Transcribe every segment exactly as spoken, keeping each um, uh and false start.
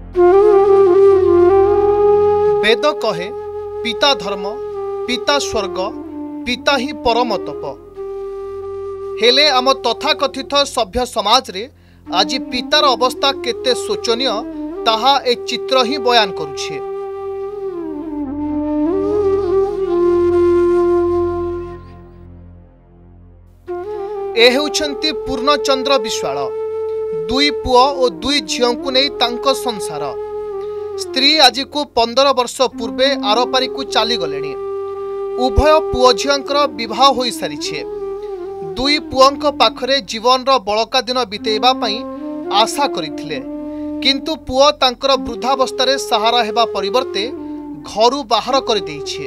वेद कहे पिता धर्म पिता स्वर्ग पिता ही परम तप। हेले आम तथाकथित सभ्य समाज रे आज पितार अवस्था केते शोचनीय ताहा ए चित्र ही बयान करुछे। ए हेउछंती पूर्णचंद्र विश्वाल दुई पुओ और दुई झियों को नहीं तांको संसार। स्त्री आज को पंदर वर्ष पूर्वे आरपारी को चली गले। उभय पुओ झियोंकर विवाह हो सारी। दुई पुओं पाखरे जीवन रो बड़का दिन बितेबा पई आशा करिथिले, किंतु पुओ तांकर वृद्धावस्था सहारा हेबा परिवर्ते घरु बाहर कर देइछे।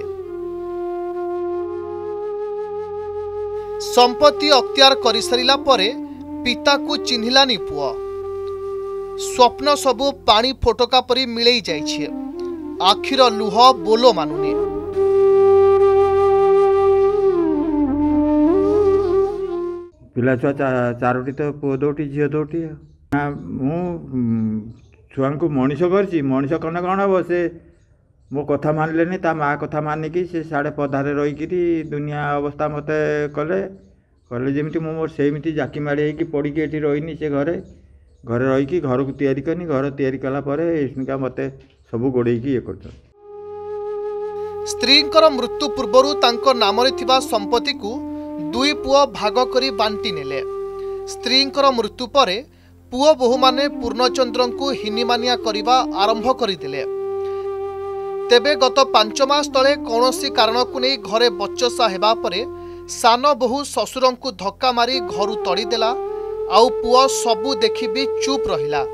संपत्ति अख्तियार कर सारिला परे पिता को चिन्हिलानी पुओ। स्वप्न सबु पानी फोटका परी मिलई जाइछे। आखिर लुह बोलो मानुनी। पिला छुआ चारोटी तो पुओ दोटी झील दोटी मु छुआ को मनीष कर मनीष कने कौन हम से मो कथा मानले ता माँ कथा मानिकी से साढ़े पदारे रहीकि दुनिया अवस्था मत कले कले जमी मुझे जाकी माड़ी होगी पड़ी ये रही से घरे घरे रहीकि घर को तैयारी करनी घर तैयारी कला मत सब गोड़े ये कर। स्त्री मृत्यु पूर्व तांको नाम संपत्ति को दुई पुओ भाग करी बांटी नेले। स्त्री मृत्यु परे पुओ बहु माने पूर्णचंद्र को हिनीमानिया करिबा आरंभ करिदिले। तेबे गत पांच मास तले कौनसी कारण को नहीं घरे बच्चसा हेबा परे सान बहु ससुर को धक्का मारी घरु तड़ी देला। आउ पुओ सबु देखि भी चुप रहिला।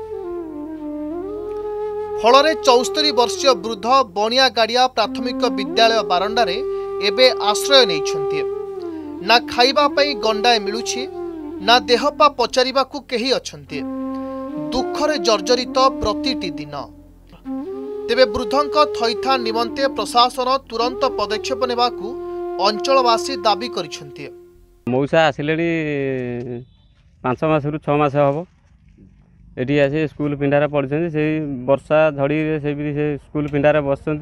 फलरे चौस्तरी वर्षीय वृद्ध बणिया गाड़िया प्राथमिक विद्यालय बारंडारे एबे आश्रय नैछन्ति। ना खाइबा पई गंडाए मिलुछि ना देहपा पचारिबा को केही अछन्ति। दुखरे जर्जरित प्रतिटी दिन। तेबे वृद्धंक थैथान निमंते प्रशासन तुरंत पदक्षेप नेबाकू अंचलवासी दाबी करिसन्ति। मौसा आसिलेनी पांच मास रु छह मास हबो एटी आसी स्कूल पिंडारे पढ़छन्ति। से वर्षा झड़ी से भी से स्कूल पिंडारे बसछन्ति।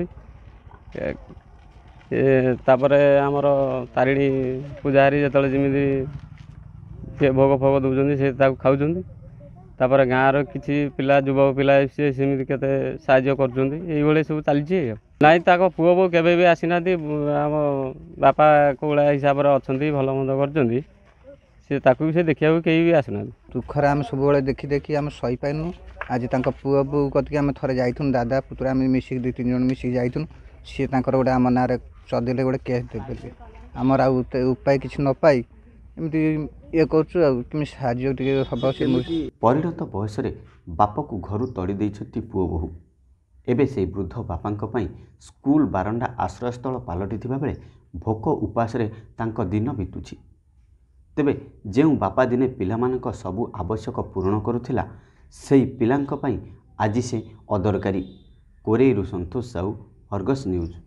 तापरे आमर तारिणी पूजारी जतले जमी से भोग फोग दौरान से खाऊँ। तापर गाँव किसी पिला युवक पिला सी सेमती केते साहाय्य कर सब चलती नाई ताक पुओ बो केबे भी आसीना आम बापा कौड़ा हिसाब से अच्छा भल मंद कर से देखा कहीं भी आसना। दुखरे आम सब देखी देखी आम सही पाइनु। आज तक पुओ बो कतिक आम थे जाइथुन दादा पुतुरा आम मिसिक दुई तीन जन मिसिक जाइथुन। सी गोटे आम ना चदेले गोटे केस देवे आमर आ उपाय किसी न पाई एमती ये करें साहय। परिणत बयस बाप को घर तड़ी देइछथि पुओ बहु। एबे से वृद्ध बापा स्कूल बारंडा आश्रयस्थल पलटि बेले भोक उपास तांको दिन बीतुछि। तेबे जेउ बापा दिने पिलामानक सबु आवश्यक पूरण करुथिला सेई पिलांक पई आज से अदरकारी। कोरेईरु संतोष साहू, अर्गस न्यूज।